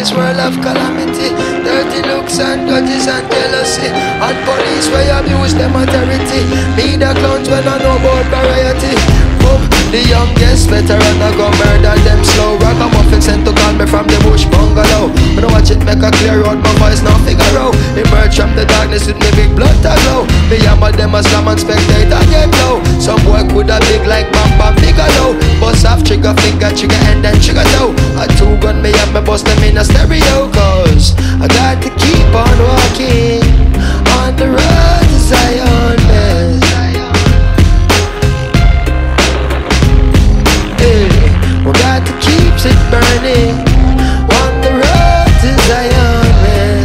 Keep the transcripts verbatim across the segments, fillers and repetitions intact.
this world of calamity. Dirty looks and grudges and jealousy, and police where abuse them authority. Me the clowns when I know about variety. Boom, the youngest veteran I go murder them slow. Ragamuffin sent to call me from the bush bungalow. When I watch it make a clear out, my voice now figure out. Emerge from the darkness with me big blood to glow. Me hammer them a slam and spectate and get low. Some boy coulda big like Bam Bam Bigelow. Bust off trigger finger, trigger and then trigger toe. A two gun me up, me bust them in a stereo. Cause I got to keep on walking on the road to Zion, man. Hey, we got to keep it burning on the road to Zion, man.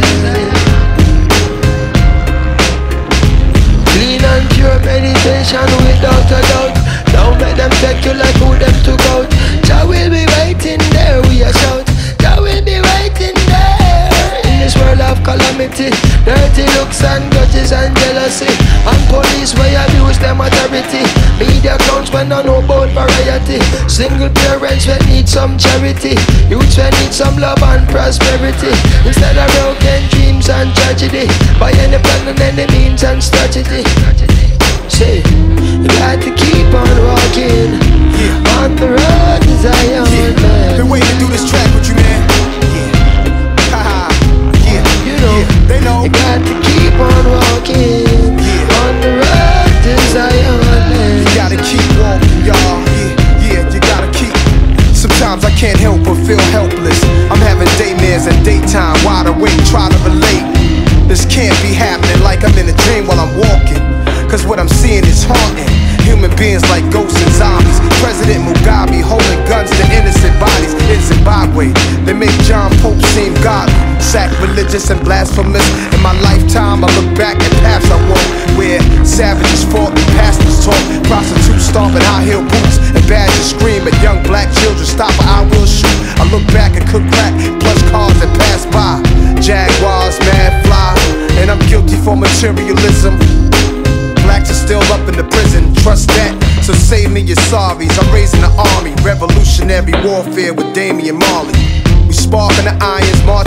Clean and pure meditation without a doubt. Don't let them take you like who them took out. Jah will be waiting there, we a shout. Jah will be waiting there in this world of calamity. Dirty looks and grudges and jealousy, and police where abuse them authority. Media clowns when I know about variety. Single parents when need some charity. Youths when need some love and prosperity. Instead of broken dreams and tragedy, by any plan and any means and strategy. Say, you got to keep on walking, yeah, on the road to Zion, yeah, man. Been waiting to do this track with you, man. Yeah, haha, yeah, you know, yeah, they know. You got to keep on walking, yeah, on the road to Zion, man. You gotta keep walking, y'all. Yeah, yeah, you gotta keep. Sometimes I can't help but feel helpless. I'm having daymares and daytime, wide awake, try to relate. This can't be happening like I'm in a dream while I'm walking. Cause what I'm seeing is haunting. Human beings like ghosts and zombies. President Mugabe holding guns to innocent bodies in Zimbabwe. They make John Pope seem godly, sacrilegious and blasphemous. In my lifetime I look back at paths I walked, where savages fought and pastors taught. Prostitutes stomping high heel boots and badgers scream at young black children. Stop or I will shoot. I look back and cook crack, plush cars that pass by. Jaguars, mad fly, and I'm guilty for materialism. Blacks are still up in the prison, trust that. So save me your sorries. I'm raising the army, revolutionary warfare with Damian Marley. We sparking the irons,